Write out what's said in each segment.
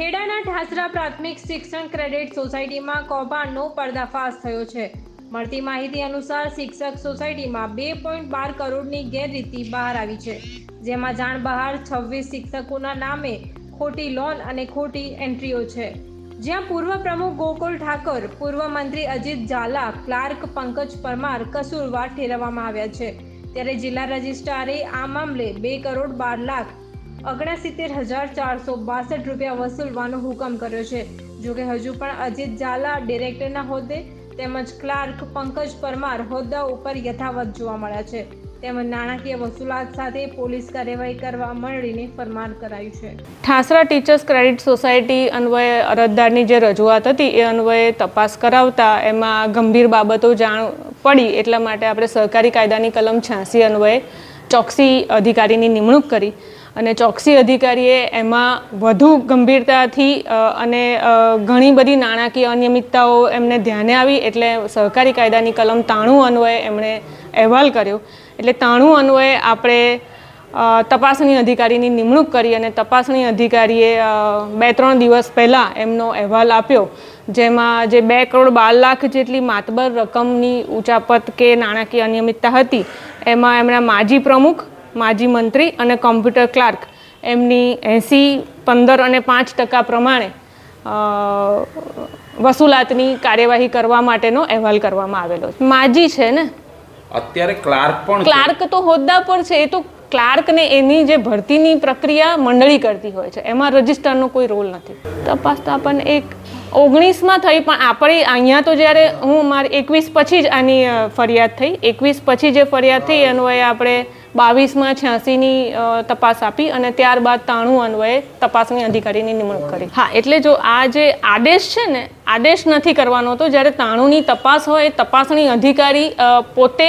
ખેડાના ઠાસરા પ્રાથમિક શિક્ષણ ક્રેડિટ સોસાયટીમાં કૌભાંડનો પર્દાફાશ થયો છે। મળતી માહિતી અનુસાર શિક્ષક સોસાયટીમાં 2.12 કરોડની ગેરરીતિ બહાર આવી છે, જેમાં જાણ બહાર 26 શિક્ષકોના નામે ખોટી લોન અને ખોટી એન્ટ્રીઓ છે, જ્યાં પૂર્વ પ્રમુખ ગોકુલ ઠાકોર, પૂર્વ મંત્રી અજીત ઝાલા, ક્લાર્ક પંકજ પરમાર કસૂરવાર ઠેરવવામાં આવ્યા છે। ત્યારે જિલ્લા રજિસ્ટ્રારે આ મામલે 2,12,69,462 રૂપિયા વસૂલવાનો હુકમ કર્યો છે। જોકે હજુ પણ અજીત ઝાલા ડિરેક્ટરના હોદ્દે તેમજ ક્લાર્ક પંકજ પરમાર હોદ્દા ઉપર યથાવત જોવા મળ્યા છે, તેમજ નાણાકીય વસૂલાત સાથે પોલીસ કાર્યવાહી કરવા મંડળીને ફરમાન કરાયું છે। ઠાસરા ટીચર્સ ક્રેડિટ સોસાયટી અન્વયે અરજદારની જે રજૂઆત હતી એ અન્વયે તપાસ કરાવતા એમાં ગંભીર બાબતો જાણ પડી, એટલા માટે આપણે સહકારી કાયદાની કલમ 86 અન્વયે ચોકસી અધિકારીની નિમણૂક કરી અને ચોકસી અધિકારીએ એમાં વધુ ગંભીરતાથી અને ઘણી બધી નાણાકીય અનિયમિતતાઓ એમને ધ્યાને આવી, એટલે સહકારી કાયદાની કલમ 93 અન્વયે એમણે અહેવાલ કર્યો। એટલે 93 અન્વયે આપણે તપાસણી અધિકારીની નિમણૂક કરી અને તપાસણી અધિકારીએ 2-3 દિવસ પહેલાં એમનો અહેવાલ આપ્યો, જેમાં જે 2 કરોડ 12 લાખ જેટલી માતબર રકમની ઉચાપત કે નાણાકીય અનિયમિતતા હતી એમાં એમના માજી પ્રમુખ, માજી મંત્રી અને કોમ્પ્યુટર ક્લાર્ક એમની 80, 15 અને 5% પ્રમાણે વસૂલાતની કાર્યવાહી કરવા માટેનો અહેવાલ કરવામાં આવેલો છે। માજી છે ને, અત્યારે ક્લાર્ક તો હોદ્દા પર છે, એ તો ક્લાર્કને એની જે ભરતીની પ્રક્રિયા મંડળી કરતી હોય છે, એમાં રજિસ્ટરનો કોઈ રોલ નથી। તપાસ તો આપણને 19માં થઈ, પણ આપણે અહીંયા તો જ્યારે હું મારી 21 પછી જ આની ફરિયાદ થઈ, 21 પછી જે ફરિયાદ થઈ અન્વયે આપણે 22માં 86ની તપાસ આપી અને ત્યારબાદ 93 અન્વયે તપાસણી અધિકારીની નિમણૂક કરી। હા, એટલે જો આ જે આદેશ છે ને, આદેશ નથી કરવાનો હતો, જ્યારે 93ની તપાસ હોય તપાસણી અધિકારી પોતે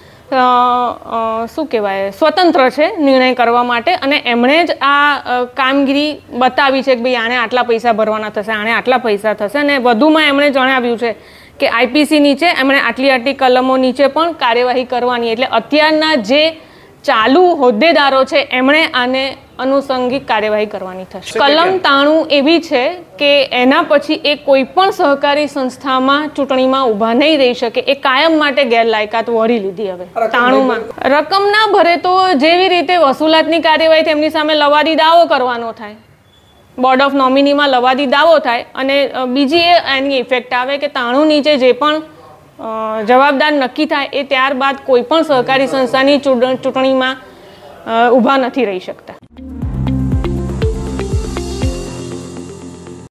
શું કહેવાય સ્વતંત્ર છે નિર્ણય કરવા માટે, અને એમણે જ આ કામગીરી બતાવી છે કે ભાઈ આણે આટલા પૈસા ભરવાના થશે, આણે આટલા પૈસા થશે, અને વધુમાં એમણે જણાવ્યું છે કે આઈપીસી નીચે એમણે આટલી કલમો નીચે પણ કાર્યવાહી કરવાની, એટલે અત્યારના જે ચાલુ હોદ્દેદારો છે એમણે આને અનુષંગિક કાર્યવાહી કરવાની થશે। કલમ 93 એવી છે કે એના પછી એ કોઈ પણ સહકારી સંસ્થામાં ચૂંટણીમાં ઊભા નહીં રહી શકે, એ કાયમ માટે ગેરલાયકાત વળી લીધી। હવે 93માં રકમ ના ભરે તો જેવી રીતે વસૂલાતની કાર્યવાહી તેમની સામે લવાદી દાવો કરવાનો થાય, બોર્ડ ઓફ નોમિનીમાં લવાદી દાવો થાય, અને બીજી એની ઇફેક્ટ આવે કે 93 નીચે જે પણ જવાબદાર નક્કી થાય એ ત્યારબાદ કોઈ પણ સહકારી સંસ્થાની ચૂંટણીમાં ઊભા નથી રહી શકતા।